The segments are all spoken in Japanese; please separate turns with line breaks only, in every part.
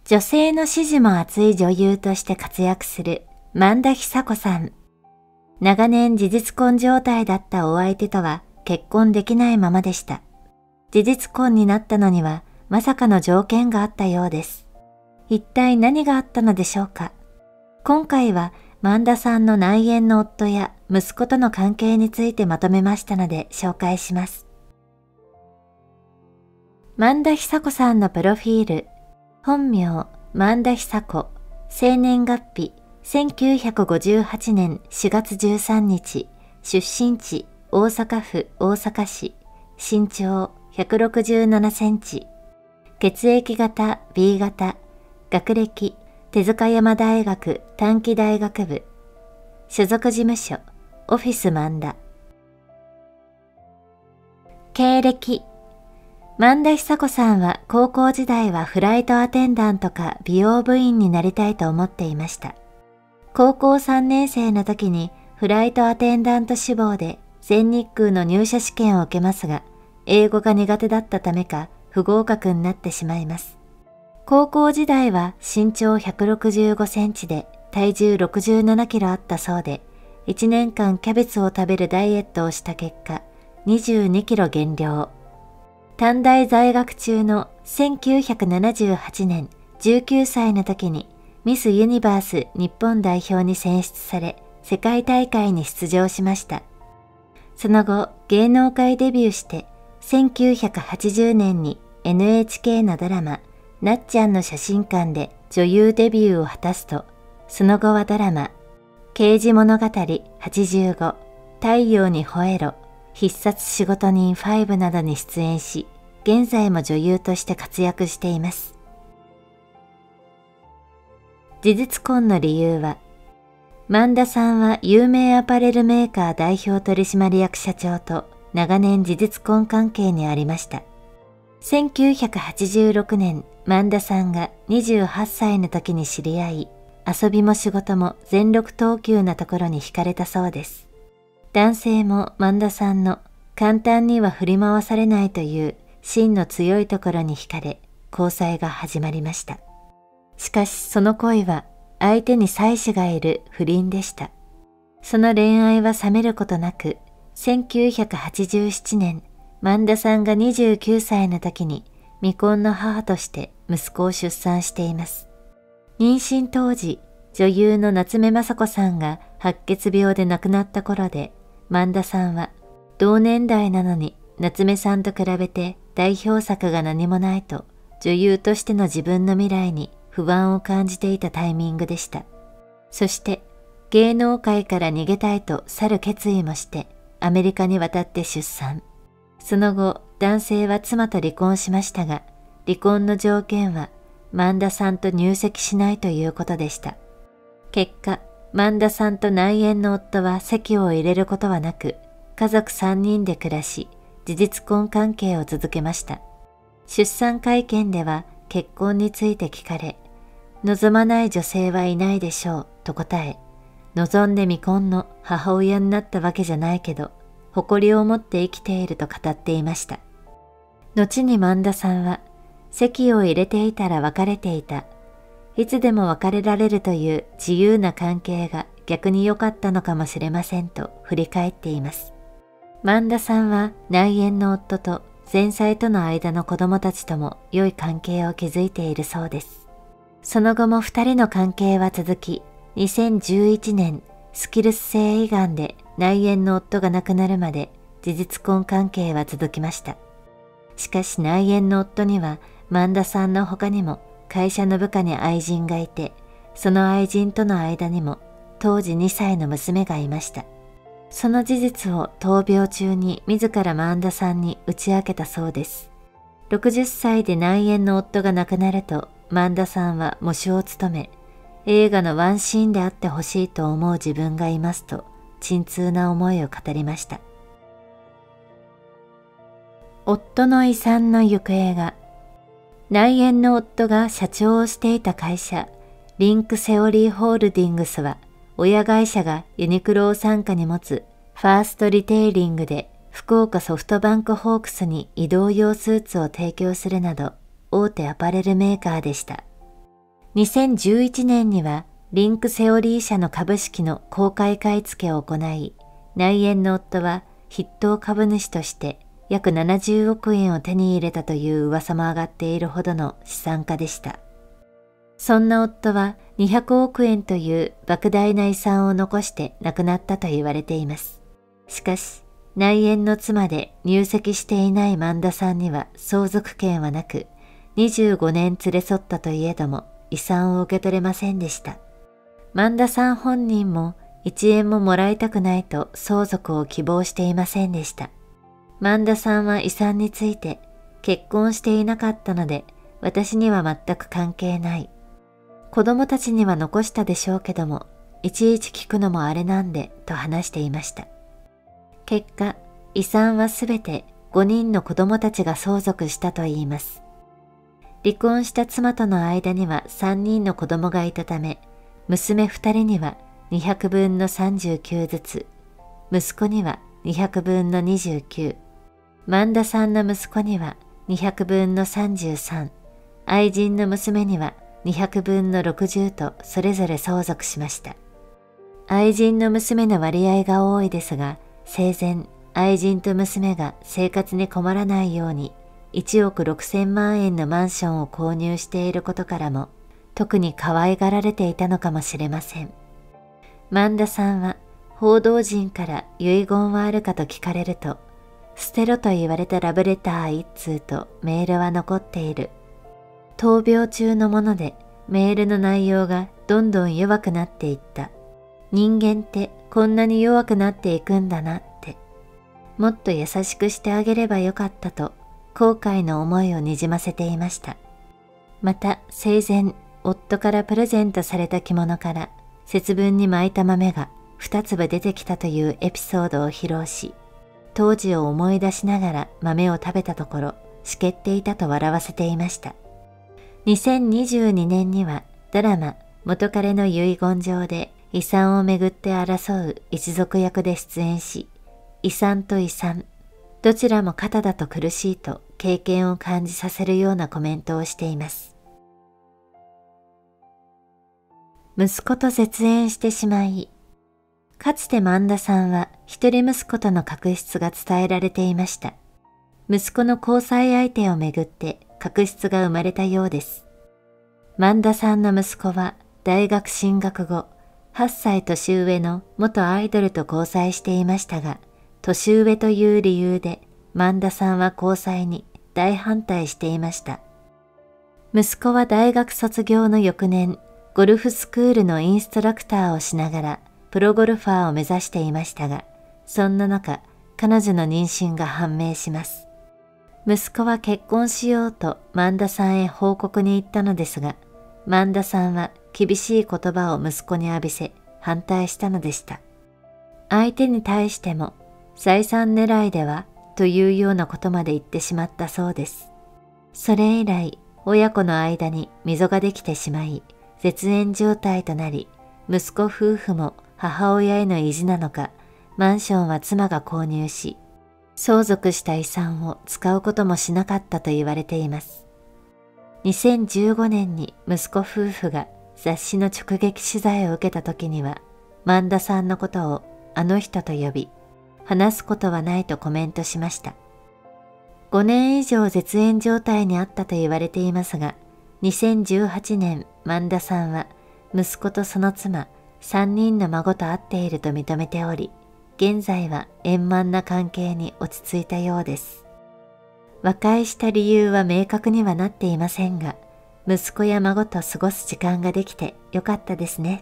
女性の支持も厚い女優として活躍する萬田久子さん。長年事実婚状態だったお相手とは結婚できないままでした。事実婚になったのにはまさかの条件があったようです。一体何があったのでしょうか。今回は萬田さんの内縁の夫や息子との関係についてまとめましたので紹介します。萬田久子さんのプロフィール。本名、萬田久子。生年月日、1958年4月13日。出身地、大阪府大阪市。身長、167センチ。血液型 B 型。学歴、手塚山大学短期大学部。所属事務所、オフィス萬田。経歴。萬田久子さんは高校時代はフライトアテンダントか美容部員になりたいと思っていました。高校3年生の時にフライトアテンダント志望で全日空の入社試験を受けますが、英語が苦手だったためか不合格になってしまいます。高校時代は身長165センチで体重67キロあったそうで、1年間キャベツを食べるダイエットをした結果、22キロ減量。短大在学中の1978年19歳の時にミスユニバース日本代表に選出され、世界大会に出場しました。その後、芸能界デビューして、1980年に NHK のドラマ、なっちゃんの写真館で女優デビューを果たすと、その後はドラマ、刑事物語85、太陽に吠えろ、必殺仕事人5などに出演し、現在も女優として活躍しています。事実婚の理由は、萬田さんは有名アパレルメーカー代表取締役社長と長年事実婚関係にありました。1986年、萬田さんが28歳の時に知り合い、遊びも仕事も全力投球なところに惹かれたそうです。男性も萬田さんの簡単には振り回されないという芯の強いところに惹かれ、交際が始まりました。しかしその恋は相手に妻子がいる不倫でした。その恋愛は冷めることなく、1987年、萬田さんが29歳の時に未婚の母として息子を出産しています。妊娠当時、女優の夏目雅子さんが白血病で亡くなった頃で、萬田さんは同年代なのに夏目さんと比べて代表作が何もないと、女優としての自分の未来に不安を感じていたタイミングでした。そして芸能界から逃げたいと去る決意もしてアメリカに渡って出産。その後男性は妻と離婚しましたが、離婚の条件は萬田さんと入籍しないということでした。結果、萬田さんと内縁の夫は籍を入れることはなく、家族3人で暮らし、事実婚関係を続けました。出産会見では結婚について聞かれ、望まない女性はいないでしょうと答え、望んで未婚の母親になったわけじゃないけど、誇りを持って生きていると語っていました。後に萬田さんは、籍を入れていたら別れていた。いつでも別れられるという自由な関係が逆に良かったのかもしれませんと振り返っています。萬田さんは内縁の夫と前妻との間の子供たちとも良い関係を築いているそうです。その後も2人の関係は続き、2011年スキルス性胃がんで内縁の夫が亡くなるまで事実婚関係は続きました。しかし内縁の夫には萬田さんの他にも会社の部下に愛人がいて、その愛人との間にも当時2歳の娘がいました。その事実を闘病中に自ら萬田さんに打ち明けたそうです。60歳で内縁の夫が亡くなると、萬田さんは喪主を務め、映画のワンシーンであってほしいと思う自分がいますと、沈痛な思いを語りました。夫の遺産の行方が、内縁の夫が社長をしていた会社、リンクセオリーホールディングスは、親会社がユニクロを傘下に持つファーストリテイリングで福岡ソフトバンクホークスに移動用スーツを提供するなど大手アパレルメーカーでした。 2011年にはリンクセオリー社の株式の公開買い付けを行い、内縁の夫は筆頭株主として約70億円を手に入れたという噂も上がっているほどの資産家でした。そんな夫は200億円という莫大な遺産を残して亡くなったと言われています。しかし、内縁の妻で入籍していない萬田さんには相続権はなく、25年連れ添ったといえども遺産を受け取れませんでした。萬田さん本人も1円ももらいたくないと相続を希望していませんでした。萬田さんは遺産について、結婚していなかったので私には全く関係ない。子供たちには残したでしょうけども、いちいち聞くのもあれなんでと話していました。結果、遺産はすべて5人の子供たちが相続したといいます。離婚した妻との間には3人の子供がいたため、娘2人には200分の39ずつ、息子には200分の29、萬田さんの息子には200分の33、愛人の娘には200分の60とそれぞれ相続しました。愛人の娘の割合が多いですが、生前愛人と娘が生活に困らないように1億6000万円のマンションを購入していることからも、特に可愛がられていたのかもしれません。萬田さんは報道陣から遺言はあるかと聞かれると、捨てろと言われたラブレター1通とメールは残っている。闘病中のものでメールの内容がどんどん弱くなっていった。人間ってこんなに弱くなっていくんだなって。もっと優しくしてあげればよかったと後悔の思いをにじませていました。また生前夫からプレゼントされた着物から節分に巻いた豆が2粒出てきたというエピソードを披露し、当時を思い出しながら豆を食べたところしけっていたと笑わせていました。2022年にはドラマ元彼の遺言状で遺産をめぐって争う一族役で出演し、遺産と遺産、どちらも肩だと苦しいと経験を感じさせるようなコメントをしています。息子と絶縁してしまい、かつて萬田さんは一人息子との確執が伝えられていました。息子の交際相手をめぐって確執が生まれたようです。萬田さんの息子は大学進学後、8歳年上の元アイドルと交際していましたが、年上という理由で萬田さんは交際に大反対していました。息子は大学卒業の翌年、ゴルフスクールのインストラクターをしながらプロゴルファーを目指していましたが、そんな中、彼女の妊娠が判明します。息子は結婚しようと萬田さんへ報告に行ったのですが、萬田さんは厳しい言葉を息子に浴びせ反対したのでした。相手に対しても財産狙いではというようなことまで言ってしまったそうです。それ以来親子の間に溝ができてしまい、絶縁状態となり、息子夫婦も母親への意地なのか、マンションは妻が購入し、相続した遺産を使うこともしなかったと言われています。2015年に息子夫婦が雑誌の直撃取材を受けた時には、萬田さんのことをあの人と呼び、話すことはないとコメントしました。5年以上絶縁状態にあったと言われていますが、2018年萬田さんは息子とその妻、3人の孫と会っていると認めており、現在は円満な関係に落ち着いたようです。和解した理由は明確にはなっていませんが、息子や孫と過ごす時間ができてよかったですね。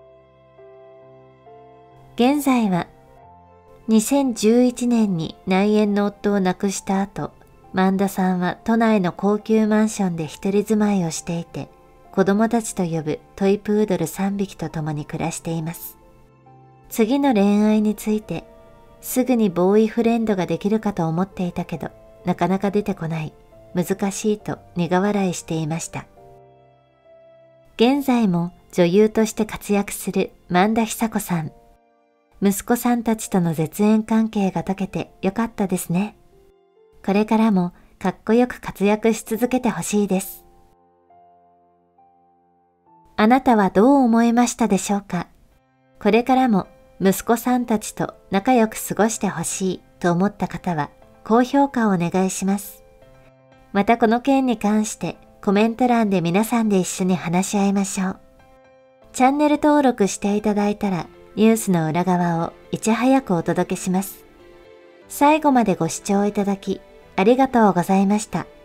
現在は、2011年に内縁の夫を亡くした後、萬田さんは都内の高級マンションで一人住まいをしていて、子供たちと呼ぶトイプードル3匹と共に暮らしています。次の恋愛について、すぐにボーイフレンドができるかと思っていたけど、なかなか出てこない、難しいと苦笑いしていました。現在も女優として活躍する萬田久子さん。息子さんたちとの絶縁関係が解けてよかったですね。これからもかっこよく活躍し続けてほしいです。 あなたはどう思いましたでしょうか？これからも息子さんたちと仲良く過ごしてほしいと思った方は高評価をお願いします。またこの件に関してコメント欄で皆さんで一緒に話し合いましょう。チャンネル登録していただいたらニュースの裏側をいち早くお届けします。最後までご視聴いただきありがとうございました。